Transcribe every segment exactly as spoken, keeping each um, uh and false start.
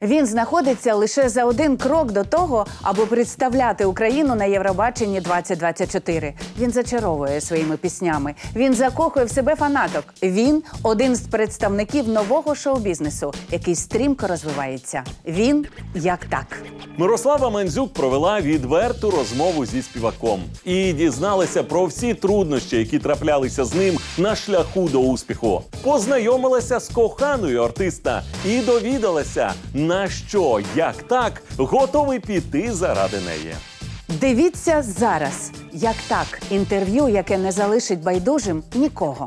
Він знаходиться лише за один крок до того, аби представляти Україну на Євробаченні двадцять двадцять чотири. Він зачаровує своїми піснями. Він закохує в себе фанаток. Він – один з представників нового шоу-бізнесу, який стрімко розвивається. Він – як так. Мирослава Мандзюк провела відверту розмову зі співаком. І дізналася про всі труднощі, які траплялися з ним на шляху до успіху. Познайомилася з коханою артиста і довідалася, на що, як так, готовий піти заради неї. Дивіться зараз. Як так. Інтерв'ю, яке не залишить байдужим нікого.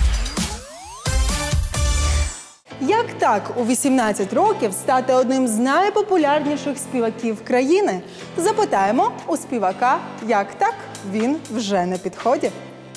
Як так у вісімнадцять років стати одним з найпопулярніших співаків країни? Запитаємо у співака, як так він вже на підході.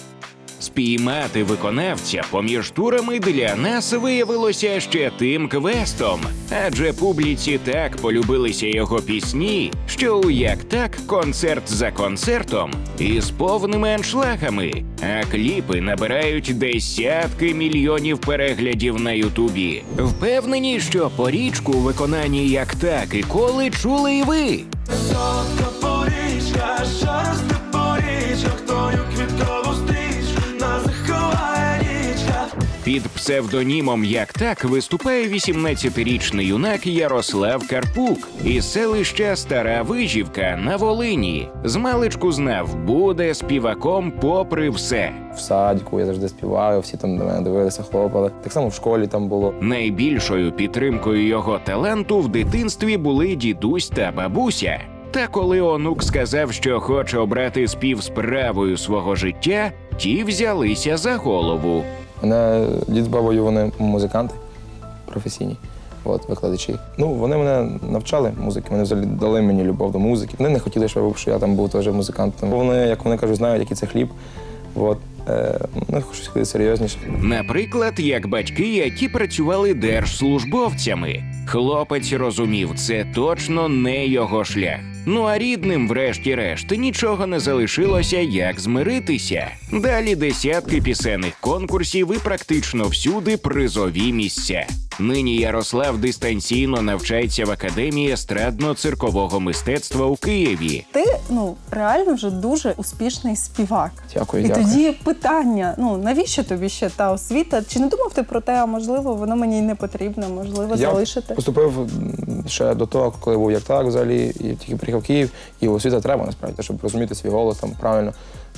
Спіймати виконавця поміж турами для нас виявилося ще тим квестом. Адже публіці так полюбилися його пісні, що у «Як так» концерт за концертом із повними аншлагами, а кліпи набирають десятки мільйонів переглядів на Ютубі. Впевнені, що порічку у виконанні «Як так» і «Коли» чули і ви. Солодка порічка, що росте порічок, тою квіткову стрічку нас заховає річка. Під псевдонімом «Як так» виступає вісімнадцятирічний юнак Ярослав Карпук із селища Стара Вижівка на Волині. Змалечку знав, буде співаком попри все. В садіку я завжди співаю, всі там до мене дивилися, хлопали. Так само в школі там було. Найбільшою підтримкою його таланту в дитинстві були дідусь та бабуся. Та коли онук сказав, що хоче обрати спів справою свого життя, ті взялися за голову. Мене дід з бабою, вони музиканти професійні, от, викладачі. Ну, вони мене навчали музики, вони взагалі дали мені любов до музики. Вони не хотіли, щоб я там був теж музикантом. Вони, як вони кажуть, знають, який це хліб. От. Е, ну, щось хотіли серйозніше. Наприклад, як батьки, які працювали держслужбовцями. Хлопець розумів, це точно не його шлях. Ну а рідним, врешті-решт, нічого не залишилося, як змиритися. Далі десятки пісенних конкурсів і практично всюди призові місця. Нині Ярослав дистанційно навчається в Академії естрадно-циркового мистецтва у Києві. Ти, ну, реально вже дуже успішний співак. Дякую, І дякую. тоді питання, ну, навіщо тобі ще та освіта? Чи не думав ти про те, а можливо, воно мені й не потрібно, можливо, Я залишити? поступив ще до того, коли був «Як так» взагалі, і тільки приїхав в Київ, і освіта треба, насправді, щоб розуміти свій голос там правильно.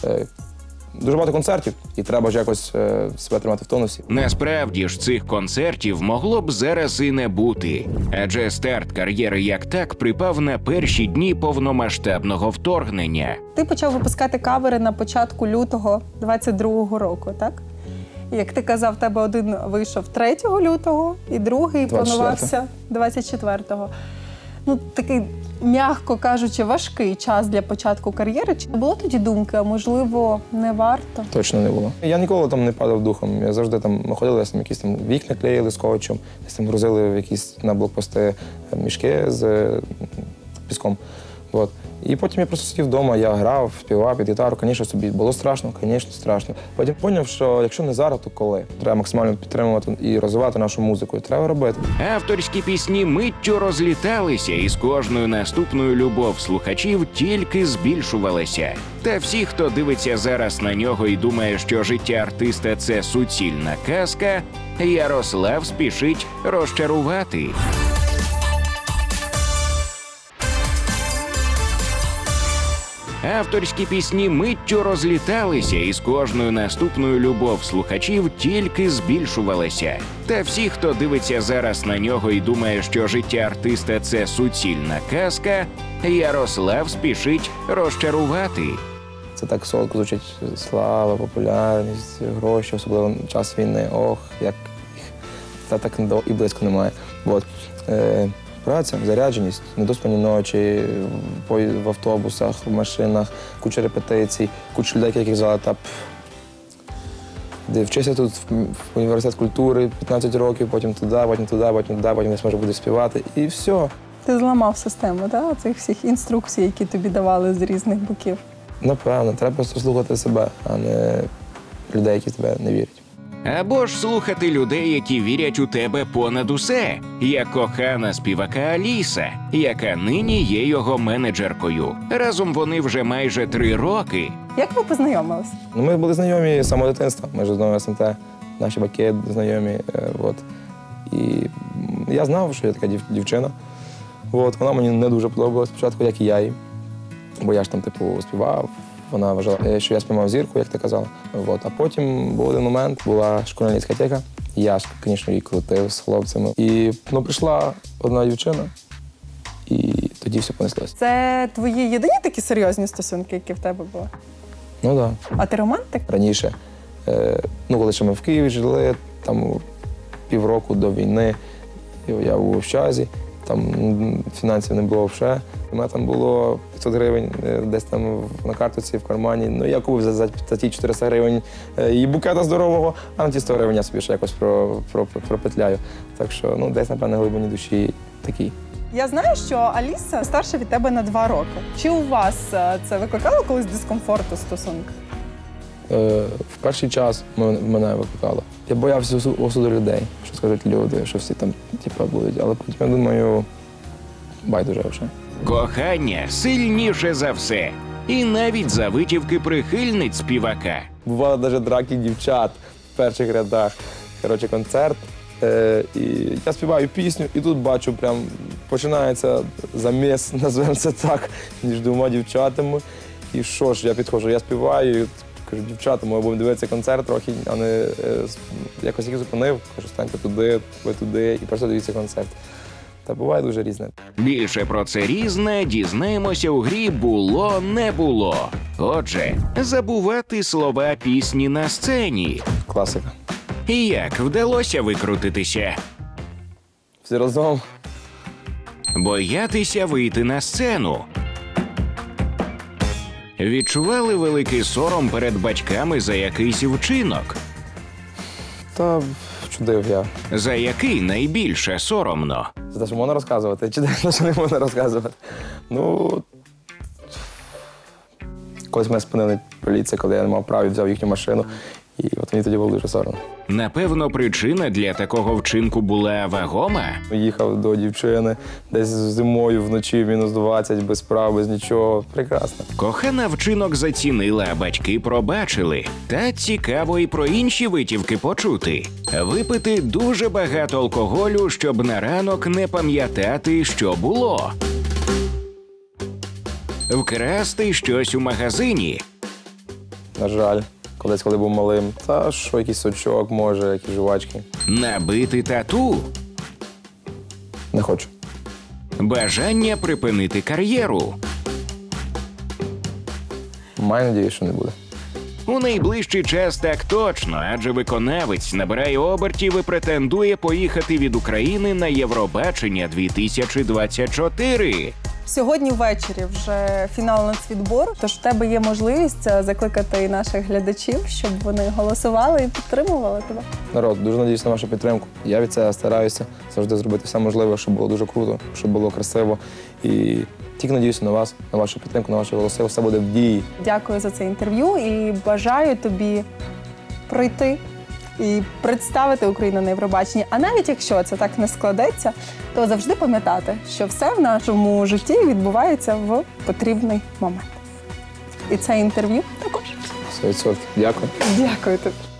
Дуже багато концертів, і треба ж якось е, себе тримати в тонусі. Насправді ж цих концертів могло б зараз і не бути. Адже старт кар'єри «Як так» припав на перші дні повномасштабного вторгнення. Ти почав випускати кавери на початку лютого двадцять другого року, так? І, як ти казав, в тебе один вийшов третього лютого, і другий планувався двадцять четвертого. Ну, такий, м'яко кажучи, важкий час для початку кар'єри. Чи не було тоді думки, а можливо, не варто? Точно не було. Я ніколи там не падав духом. Я завжди там, ми ходили, там якісь там вікна клеїли скотчем, десь там грузили в якісь на блокпости мішки з піском. От. І потім я просто сидів вдома, я грав, співав під гітару. Звісно, собі було страшно, звісно, страшно. Потім зрозумів, що якщо не зараз, то коли? Треба максимально підтримувати і розвивати нашу музику. І треба робити. Авторські пісні миттю розліталися, і з кожною наступною любов слухачів тільки збільшувалася. Та всі, хто дивиться зараз на нього і думає, що життя артиста – це суцільна казка, Ярослав спішить розчарувати. Авторські пісні миттю розліталися, і з кожною наступною любов слухачів тільки збільшувалася. Та всі, хто дивиться зараз на нього і думає, що життя артиста – це суцільна казка, Ярослав спішить розчарувати. Це так солодко звучить: слава, популярність, гроші, особливо в час війни. Ох, як їх та так і близько немає. От. Е, Праця, зарядженість, недоспані ночі, в автобусах, в машинах, куча репетицій, куча людей, яких звали та де вчився тут в університет культури п'ятнадцять років, потім туди, потім туди, потім туди, потім не зможе буде співати, і все. Ти зламав систему, так? Цих всіх інструкцій, які тобі давали з різних боків. Напевно, треба просто слухати себе, а не людей, які в тебе не вірять. Або ж слухати людей, які вірять у тебе понад усе, як кохана співака Аліса, яка нині є його менеджеркою. Разом вони вже майже три роки. Як ви познайомились? Ну, ми були знайомі з самого дитинства. Ми ж з одного СМТ, наші батьки знайомі. Е, от. І м, я знав, що я така дів- дівчина. От. Вона мені не дуже подобалась спочатку, як і я їй. Бо я ж там, типу, співав. Вона вважала, е, що я спіймав зірку, як ти казала. От. А потім був один момент, була школьна дискотека. Я ж, звісно, її крутив з хлопцями. І ну, прийшла одна дівчина, і тоді все понеслось. Це твої єдині такі серйозні стосунки, які в тебе були? Ну так. Да. А ти романтик? Раніше, е, ну, коли ще ми в Києві жили, там півроку до війни, я був в общазі, там м, фінансів не було вже. У мене там було п'ятсот гривень е, десь там в- на картоці, в кармані. Ну, я купив за, за, за ті чотириста гривень е, і букета здорового, а на ті сто гривень я собі ще якось про, про, про, пропетляю. Так що, ну, десь, напевно, глибині душі такий. Я знаю, що Аліса старша від тебе на два роки. Чи у вас е, це викликало колись дискомфорт у стосунках? Е, в перший час м- мене викликало. Я боявся осу- осуду людей, що скажуть люди, що всі там типу, будуть. Але потім я думаю, байдуже вже. Кохання сильніше за все. І навіть за витівки прихильниць співака. Бували навіть драки дівчат в перших рядах. Коротше, концерт. Е, і я співаю пісню, і тут бачу, прям починається заміс, назвемо це так, між двома дівчатами. І що ж, я підходжу, я співаю, і кажу, дівчата, ми будемо дивитися концерт трохи, а не е, с- якось їх зупинив, кажу, станьте туди, ви туди, і просто дивіться концерт. Та буває дуже різне. Більше про це різне дізнаємося у грі «Було, не було». Отже, забувати слова пісні на сцені. Класика. І як вдалося викрутитися? Всі разом. Боятися вийти на сцену. Відчували великий сором перед батьками за якийсь вчинок. Та чудив я. За який найбільше соромно. Це те, що можна розказувати, чи те, що не можна розказувати. Ну, колись мене спинили поліція, коли я не мав права, взяв їхню машину. І от мені тоді було дуже соромно. Напевно, причина для такого вчинку була вагома. Їхав до дівчини десь зимою вночі, мінус двадцять, без прав, без нічого. Прекрасно. Кохана вчинок зацінила, а батьки пробачили. Та цікаво і про інші витівки почути. Випити дуже багато алкоголю, щоб на ранок не пам'ятати, що було. Вкрасти щось у магазині. На жаль, колись, коли був малим. Та що, якийсь сочок, може, якісь жувачки. Набити тату. Не хочу. Бажання припинити кар'єру. Маю надію, що не буде. У найближчий час так точно, адже виконавець набирає обертів і претендує поїхати від України на Євробачення дві тисячі двадцять чотири. Сьогодні ввечері вже фінал нацвідбору, тож в тебе є можливість е, закликати і наших глядачів, щоб вони голосували і підтримували тебе. Народ, дуже надіюсь на вашу підтримку. Я від цього стараюся завжди зробити все можливе, щоб було дуже круто, щоб було красиво. І тільки надіюся на вас, на вашу підтримку, на ваші голоси. Все буде в дії. Дякую за це інтерв'ю і бажаю тобі пройти і представити Україну на Євробаченні. А навіть якщо це так не складеться, то завжди пам'ятати, що все в нашому житті відбувається в потрібний момент. І це інтерв'ю також. сто відсотків. Дякую. Дякую тобі.